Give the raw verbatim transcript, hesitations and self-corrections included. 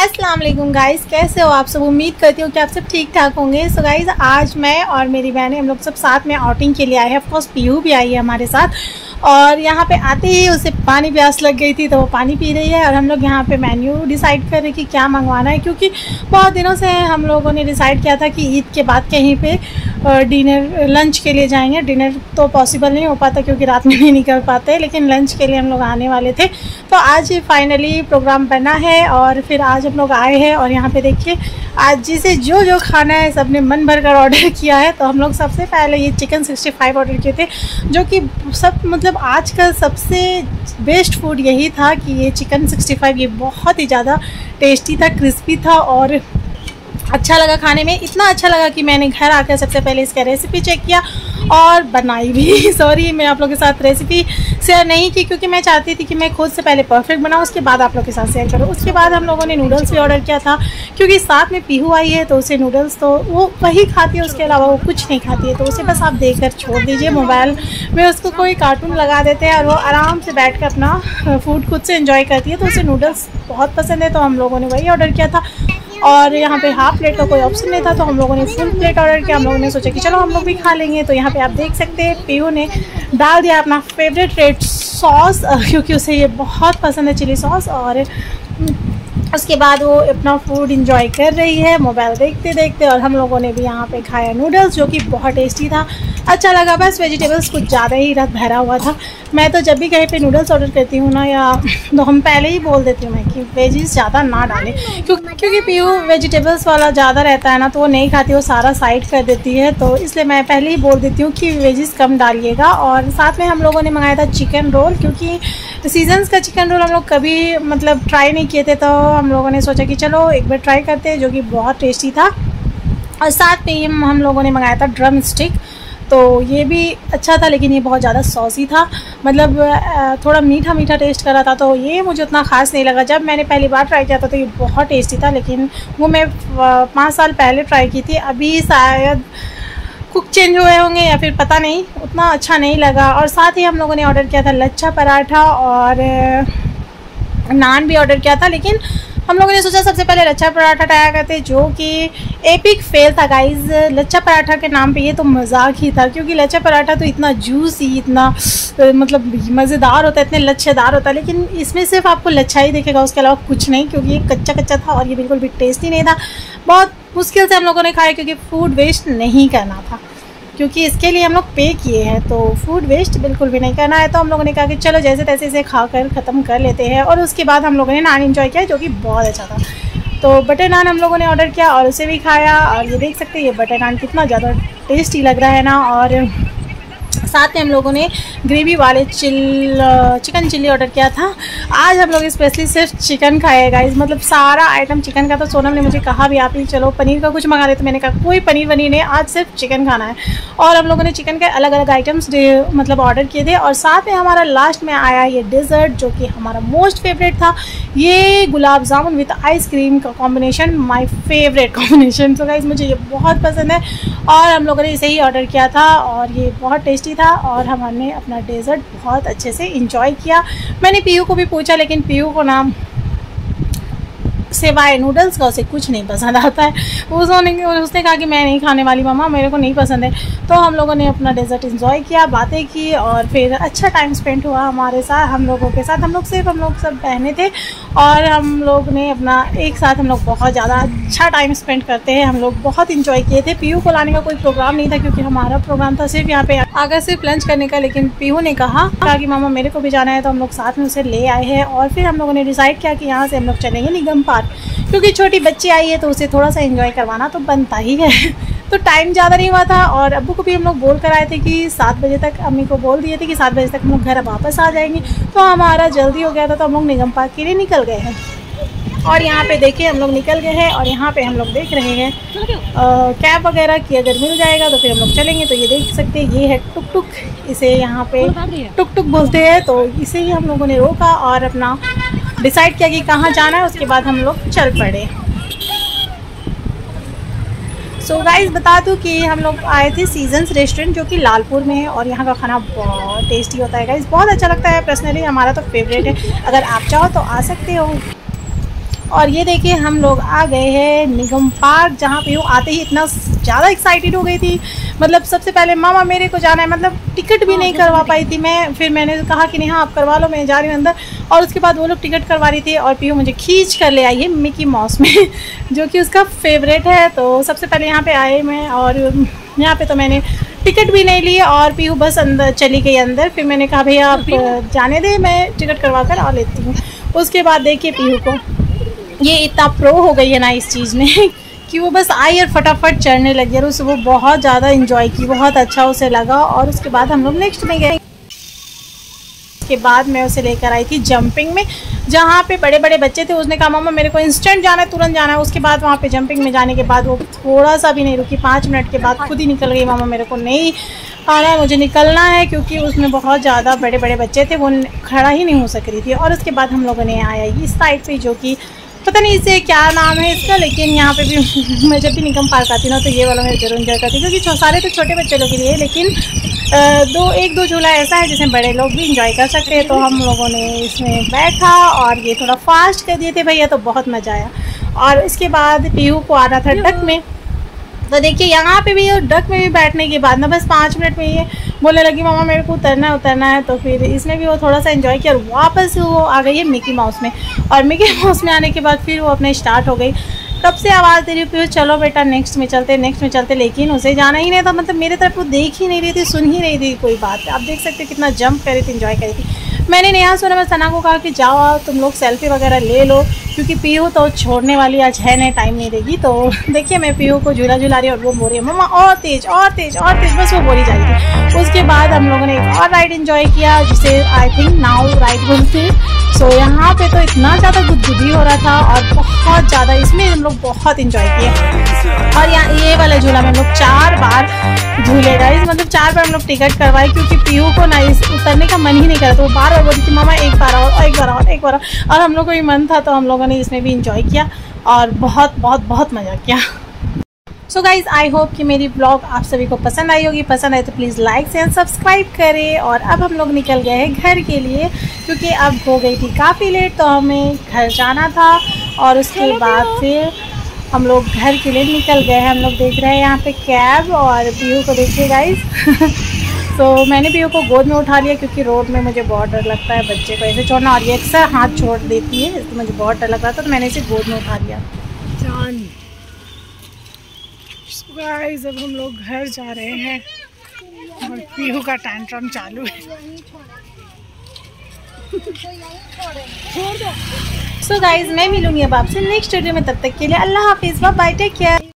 अस्सलाम वालेकुम गाइस, कैसे हो आप सब। उम्मीद करती हूँ कि आप सब ठीक ठाक होंगे। सो गाइस, आज मैं और मेरी बहनें हम लोग सब साथ में आउटिंग के लिए आए हैं। ऑफ कोर्स पीहू भी आई है हमारे साथ, और यहाँ पे आते ही उसे पानी प्यास लग गई थी तो वो पानी पी रही है। और हम लोग यहाँ पे मेन्यू डिसाइड कर रहे कि क्या मंगवाना है, क्योंकि बहुत दिनों से हम लोगों ने डिसाइड किया था कि ईद के बाद कहीं पे डिनर लंच के लिए जाएंगे। डिनर तो पॉसिबल नहीं हो पाता क्योंकि रात में नहीं निकल पाते, लेकिन लंच के लिए हम लोग आने वाले थे। तो आज फाइनली प्रोग्राम बना है और फिर आज हम लोग आए हैं। और यहाँ पे देखिए, आज जिसे जो जो खाना है सबने मन भर कर ऑर्डर किया है। तो हम लोग सबसे पहले ये चिकन सिक्सटी फाइव ऑर्डर किए थे, जो कि सब मतलब आज का सबसे बेस्ट फूड यही था कि ये चिकन सिक्सटी फाइव ये बहुत ही ज़्यादा टेस्टी था, क्रिस्पी था और अच्छा लगा खाने में। इतना अच्छा लगा कि मैंने घर आकर सबसे पहले इसका रेसिपी चेक किया और बनाई भी। सॉरी, मैं आप लोगों के साथ रेसिपी शेयर नहीं की क्योंकि मैं चाहती थी कि मैं खुद से पहले परफेक्ट बनाऊँ, उसके बाद आप लोगों के साथ शेयर करूँ। उसके बाद हम लोगों ने नूडल्स भी ऑर्डर किया था, क्योंकि साथ में पीहू आई है तो उसे नूडल्स तो वो वही खाती है, उसके अलावा वो कुछ नहीं खाती है। तो उसे बस आप देख कर छोड़ दीजिए, मोबाइल में उसको कोई कार्टून लगा देते हैं और वो आराम से बैठ कर अपना फूड खुद से एंजॉय करती है। तो उसे नूडल्स बहुत पसंद है, तो हम लोगों ने वही ऑर्डर किया था। और यहाँ पे हाफ प्लेट का कोई ऑप्शन नहीं था, तो हम लोगों ने फुल प्लेट ऑर्डर किया। हम लोगों ने सोचा कि चलो हम लोग भी खा लेंगे। तो यहाँ पे आप देख सकते हैं पीहू ने डाल दिया अपना फेवरेट रेड सॉस, क्योंकि उसे ये बहुत पसंद है चिली सॉस। और उसके बाद वो अपना फूड इंजॉय कर रही है मोबाइल देखते देखते। और हम लोगों ने भी यहाँ पे खाया नूडल्स, जो कि बहुत टेस्टी था, अच्छा लगा। बस वेजिटेबल्स कुछ ज़्यादा ही रस भरा हुआ था। मैं तो जब भी कहीं पे नूडल्स ऑर्डर करती हूँ ना, या तो हम पहले ही बोल देती हूँ मैं कि वेजिस ज़्यादा ना डालें, क्योंकि क्योंकि पीहू वेजिटेबल्स वाला ज़्यादा रहता है ना, तो वो नहीं खाती, वो सारा साइड कर देती है। तो इसलिए मैं पहले ही बोल देती हूँ कि वेजिस कम डालिएगा। और साथ में हम लोगों ने मंगाया था चिकन रोल, क्योंकि सीजन्स का चिकन रोल हम लोग कभी मतलब ट्राई नहीं किए थे, तो हम लोगों ने सोचा कि चलो एक बार ट्राई करते हैं, जो कि बहुत टेस्टी था। और साथ में हम लोगों ने मंगाया था ड्रम स्टिक, तो ये भी अच्छा था, लेकिन ये बहुत ज़्यादा सॉसी था, मतलब थोड़ा मीठा मीठा टेस्ट कर रहा था। तो ये मुझे उतना ख़ास नहीं लगा। जब मैंने पहली बार ट्राई किया था तो ये बहुत टेस्टी था, लेकिन वो मैं पाँच साल पहले ट्राई की थी। अभी शायद कुक चेंज हुए होंगे या फिर पता नहीं, उतना अच्छा नहीं लगा। और साथ ही हम लोगों ने ऑर्डर किया था लच्छा पराठा और नान भी ऑर्डर किया था, लेकिन हम लोगों ने सोचा सबसे पहले लच्छा पराठा ट्राई करते, जो कि एपिक फेल था गाइस। लच्छा पराठा के नाम पे ये तो मजाक ही था, क्योंकि लच्छा पराठा तो इतना जूसी, इतना मतलब मज़ेदार होता है, इतने लच्छेदार होता है, लेकिन इसमें सिर्फ आपको लच्छा ही दिखेगा, उसके अलावा कुछ नहीं, क्योंकि ये कच्चा कच्चा था और ये बिल्कुल भी टेस्टी नहीं था। बहुत मुश्किल से हम लोगों ने खाया, क्योंकि फूड वेस्ट नहीं करना था, क्योंकि इसके लिए हम लोग पे किए हैं, तो फूड वेस्ट बिल्कुल भी नहीं करना है। तो हम लोगों ने कहा कि चलो जैसे तैसे इसे खाकर ख़त्म कर लेते हैं। और उसके बाद हम लोगों ने नान एंजॉय किया, जो कि बहुत अच्छा था। तो बटर नान हम लोगों ने ऑर्डर किया और उसे भी खाया। और ये देख सकते हैं ये बटर नान कितना ज़्यादा टेस्टी लग रहा है ना। और साथ में हम लोगों ने ग्रेवी वाले चिल चिकन चिल्ली ऑर्डर किया था। आज हम लोग स्पेशली सिर्फ चिकन खाए गाइस, मतलब सारा आइटम चिकन का। तो सोनम ने मुझे कहा भी आप ही चलो पनीर का कुछ मंगा ले, तो मैंने कहा कोई पनीर वनीर नहीं, आज सिर्फ चिकन खाना है। और हम लोगों ने चिकन के अलग अलग आइटम्स मतलब ऑर्डर किए थे। और साथ में हमारा लास्ट में आया ये डिज़र्ट, जो कि हमारा मोस्ट फेवरेट था। ये गुलाब जामुन विद आइसक्रीम का कॉम्बिनेशन, माय फेवरेट कॉम्बिनेशन। तो गाइस मुझे ये बहुत पसंद है और हम लोगों ने इसे ही ऑर्डर किया था और ये बहुत टेस्टी था। और हमने अपना डेजर्ट बहुत अच्छे से इंजॉय किया। मैंने पीहू को भी पूछा, लेकिन पीहू को नाम सिवाय नूडल्स का उसे कुछ नहीं पसंद आता है। उसने उसने कहा कि मैं नहीं खाने वाली मम्मा, मेरे को नहीं पसंद है। तो हम लोगों ने अपना डेजर्ट एंजॉय किया, बातें की और फिर अच्छा टाइम स्पेंड हुआ हमारे साथ, हम लोगों के साथ। हम लोग सिर्फ हम लोग सब बहनें थे और हम लोग ने अपना एक साथ हम लोग बहुत ज़्यादा अच्छा टाइम स्पेंड करते हैं। हम लोग बहुत इंजॉय किए थे। पीहू को लाने का कोई प्रोग्राम नहीं था, क्योंकि हमारा प्रोग्राम था सिर्फ यहाँ पे आकर सिर्फ लंच करने का। लेकिन पीहू ने कहा कहा कि मामा मेरे को भी जाना है, तो हम लोग साथ में उसे ले आए हैं। और फिर हम लोगों ने डिसाइड किया कि यहाँ से हम लोग चलेंगे निगम पार्क, क्योंकि छोटी बच्ची आई है तो उसे थोड़ा सा एंजॉय करवाना तो बनता ही है। तो टाइम ज़्यादा नहीं हुआ था और अब्बू को भी हम लोग बोल कर आए थे कि सात बजे तक, अम्मी को बोल दिए थे कि सात बजे तक हम लोग घर वापस आ जाएंगे। तो हमारा जल्दी हो गया था, तो हम लोग निगम पार्क के लिए निकल गए हैं। और यहाँ पे देखिए हम लोग निकल गए हैं और यहाँ पे हम लोग देख रहे हैं कैब वगैरह की अगर मिल जाएगा तो फिर हम लोग चलेंगे। तो ये देख सकते हैं ये है टुक टुक, इसे यहाँ पे टुक टुक बोलते हैं। तो इसे ही हम लोगों ने रोका और अपना डिसाइड किया कि कहाँ जाना है, उसके बाद हम लोग चल पड़े। सो so गाइस बता दूँ कि हम लोग आए थे सीजन्स रेस्टोरेंट, जो कि लालपुर में है और यहाँ का खाना बहुत टेस्टी होता है गाइस, बहुत अच्छा लगता है। पर्सनली हमारा तो फेवरेट है, अगर आप चाहो तो आ सकते हो। और ये देखिए हम लोग आ गए हैं निगम पार्क, जहाँ पे वो आते ही इतना ज़्यादा एक्साइटेड हो गई थी। मतलब सबसे पहले मामा मेरे को जाना है, मतलब टिकट भी नहीं करवा पाई थी मैं। फिर मैंने कहा कि नहीं हाँ आप करवा लो, मैं जा रही हूँ अंदर। और उसके बाद वो लोग टिकट करवा रही थी और पीहू मुझे खींच कर ले आई है मिकी माउस में जो कि उसका फेवरेट है। तो सबसे पहले यहाँ पे आए मैं, और यहाँ पे तो मैंने टिकट भी नहीं ली और पीहू बस अंदर चली गई अंदर। फिर मैंने कहा भैया आप जाने दे, मैं टिकट करवा कर आ लेती हूँ। उसके बाद देखिए पीहू को ये इतना प्रो हो गई है ना इस चीज़ में कि वो बस आई और फटाफट चढ़ने लगी और उसे वो बहुत ज़्यादा इंजॉय की, बहुत अच्छा उसे लगा। और उसके बाद हम लोग नेक्स्ट में गए। के बाद मैं उसे लेकर आई थी जंपिंग में, जहाँ पे बड़े बड़े बच्चे थे। उसने कहा मामा मेरे को इंस्टेंट जाना है, तुरंत जाना है। उसके बाद वहाँ पे जंपिंग में जाने के बाद वो थोड़ा सा भी नहीं रुकी, पाँच मिनट के बाद खुद ही निकल गई, मामा मेरे को नहीं आना है, मुझे निकलना है, क्योंकि उसमें बहुत ज़्यादा बड़े बड़े बच्चे थे, वो खड़ा ही नहीं हो सक रही थी। और उसके बाद हम लोगों ने आया इस साइड पर, जो कि पता नहीं इसे क्या नाम है इसका, लेकिन यहाँ पे भी मैं जब भी निगम पार्क आती हूँ ना तो ये वाला मैं जरूर इंजॉय करती हूँ, क्योंकि सारे तो छोटे बच्चे लोग के लिए, लेकिन दो एक दो झूला ऐसा है जिसमें बड़े लोग भी इंजॉय कर सकते हैं। तो हम लोगों ने इसमें बैठा और ये थोड़ा फास्ट कर दिए थे भैया, तो बहुत मज़ा आया। और इसके बाद पीहू को आना था डक में, तो देखिए यहाँ पे भी डक में भी बैठने के बाद ना बस पाँच मिनट में ये बोलने लगी मामा मेरे को उतरना है उतरना है। तो फिर इसने भी वो थोड़ा सा एंजॉय किया और वापस वो आ गई है मिकी माउस में। और मिकी माउस में आने के बाद फिर वो अपने स्टार्ट हो गई। कब से आवाज़ दे रही हूँ चलो बेटा नेक्स्ट में चलते नेक्स्ट में चलते, लेकिन उसे जाना ही नहीं था। मतलब मेरे तरफ वो देख ही नहीं रही थी, सुन ही नहीं रही कोई बात। आप देख सकते हो कितना जंप करी थी, एंजॉय करी थी। मैंने नेहा सोना मैं सना को कहा कि जाओ आओ तुम लोग सेल्फी वगैरह ले लो, क्योंकि पीहू तो छोड़ने वाली आज है नहीं, टाइम नहीं देगी। तो देखिए मैं पीहू को झूला झूला रही और वो बोल रही है मम्मा और तेज और तेज और तेज, बस वो बोली जा रही थी। उसके बाद हम लोगों ने एक और राइड एंजॉय किया जिसे आई थिंक नाउ राइड बोलते हैं। सो so, यहाँ पे तो इतना ज़्यादा गुदगुदी हो रहा था और बहुत ज़्यादा, इसमें हम लोग बहुत इंजॉय किए। और यहाँ ये वाला झूला में हम लोग चार बार झूले गए, मतलब चार बार हम लोग टिकट करवाए, क्योंकि पीहू को ना इस उतरने का मन ही नहीं कर रहा था। वो बार बार बोली थी मामा एक बार और एक बार और एक बार और हम लोग को भी मन था, तो हम लोगों ने इसमें भी इंजॉय किया और बहुत बहुत बहुत मज़ा किया। सो गाइज़ आई होप कि मेरी ब्लॉग आप सभी को पसंद आई होगी। पसंद आए तो प्लीज़ लाइक एंड सब्सक्राइब करें। और अब हम लोग निकल गए हैं घर के लिए, क्योंकि अब हो गई थी काफ़ी लेट, तो हमें घर जाना था। और उसके बाद फिर हम लोग घर के लिए निकल गए हैं। हम लोग देख रहे हैं यहाँ पे कैब, और पीहू को देखिए गाइज़ तो मैंने पीहू को गोद में उठा लिया, क्योंकि रोड में मुझे बहुत डर लगता है बच्चे को ऐसे छोड़ना, और ये अक्सर हाथ छोड़ देती है, तो मुझे बहुत डर लग रहा था, तो मैंने इसे गोद में उठा लिया। जान गाइस अब हम लोग घर जा रहे हैं और पीहू का टैंट्रम चालू है। सो गाइस मैं मिलूंगी अब आपसे नेक्स्ट वीडियो में, तब तक के लिए अल्लाह हाफिज़, बाय बाय, टेक केयर।